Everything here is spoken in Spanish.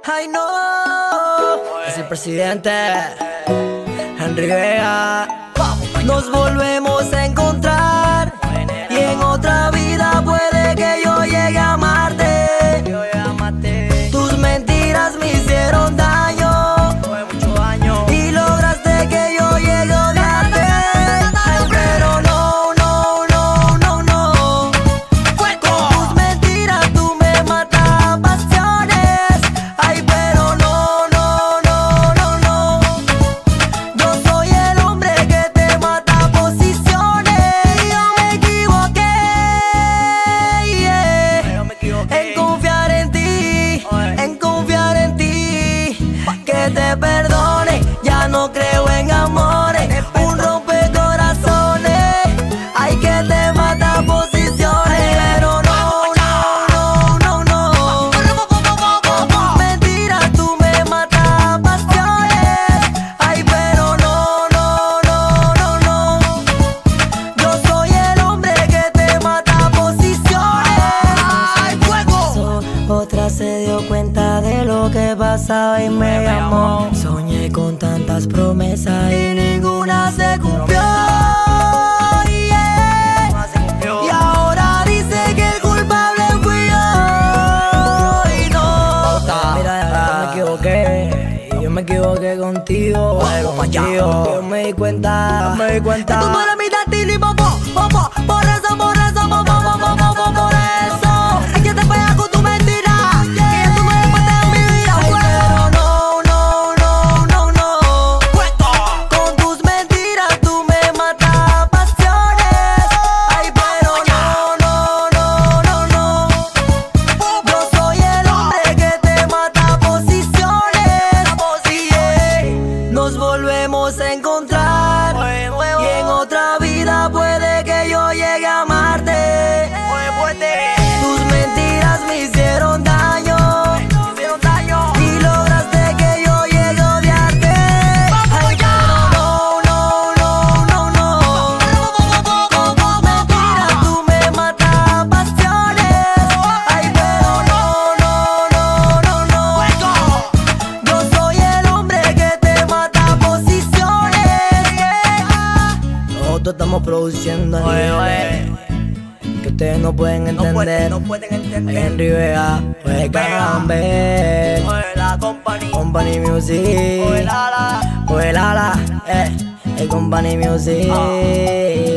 Ay no, es el presidente Henry Vega. Nos volvemos a encontrar y en otra vida puede que yo llegue a amarte. Tus mentiras me hicieron daño y lograste que yo llegue a odiarte. Ay, pero no, no, no, no, no. Con tus mentiras tú me matas pasiones. Ay, pero no, no, no, no, no. Yo soy el hombre que te mata posiciones. Y yo me equivoqué, yeah, en confiar en ti, en confiar en ti. Que te perdone, ya no creo en amores. Un rompecorazones, ay, que te mata posiciones. Pero no, no, no, no, no. Con tus mentiras tú me matas pasiones. Ay, pero no, no, no, no, no. Yo soy el hombre que te mata posiciones. ¡Ay, fuego! Otra se dio cuenta de lo que pasaba y me llamó. Soñé con tantas promesas y ninguna se cumplió. Yeah. Y ahora dice que el culpable fui yo. Y no, mira, yo me equivoqué contigo. Yo me di cuenta, que tú no eres mi destino y por eso, por eso. Hay que te pegas con tu mentira, que tú me después de mi vida. Ay, pero no, no, no, no, no. Con tus mentiras tú me matas pasiones. Ay, pero no, no, no, no, no. Yo soy el hombre que te mata posiciones. Yeah. Nos volvemos a encontrar y en otra vida puede que yo llegue a amarte. Tus mentiras me hicieron daño y lograste que yo llegue a odiarte. Ay, pero no, no, no, no, no. Con tus mentiras tú me matas pasiones. Ay, pero no, no, no, no, no. Yo soy el hombre que te mata posiciones. Nosotros estamos produciendo que ustedes no pueden entender. Henry Vega, pues Carambe, Company Music, el Company Music.